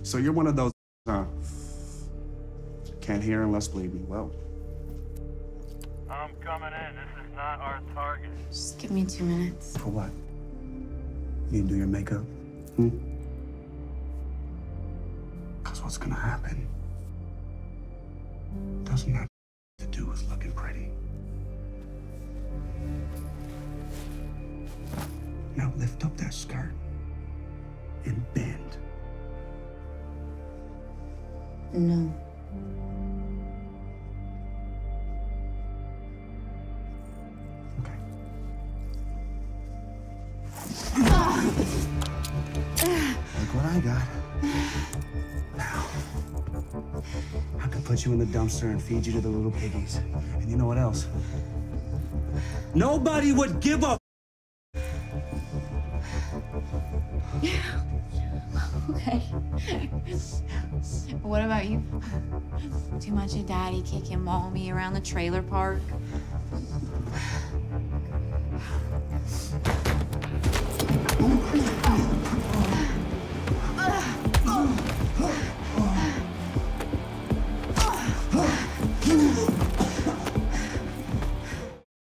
So you're one of those, can't hear unless bleed me. Well. I'm coming in. This is not our target. Just give me 2 minutes. For what? You do your makeup? Because what's gonna happen doesn't have to do with looking pretty. Now lift up that skirt and bend. No. Okay. Look what I got. Now, I could put you in the dumpster and feed you to the little piggies. And you know what else? Nobody would give up. Okay. What about you? Too much of daddy kicking mommy around the trailer park?